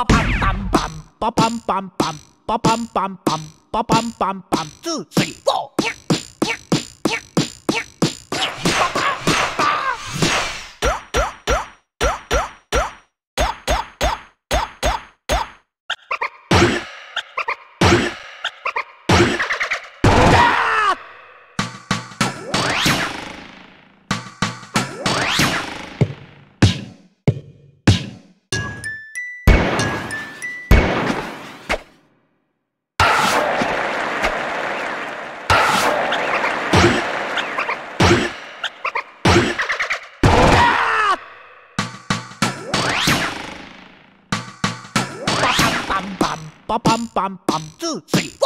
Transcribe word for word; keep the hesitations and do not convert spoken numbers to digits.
パパンパンパンパパンパンパンパパンパンパンパパンパンパンツースリーフォー。パパンパンパンツースリー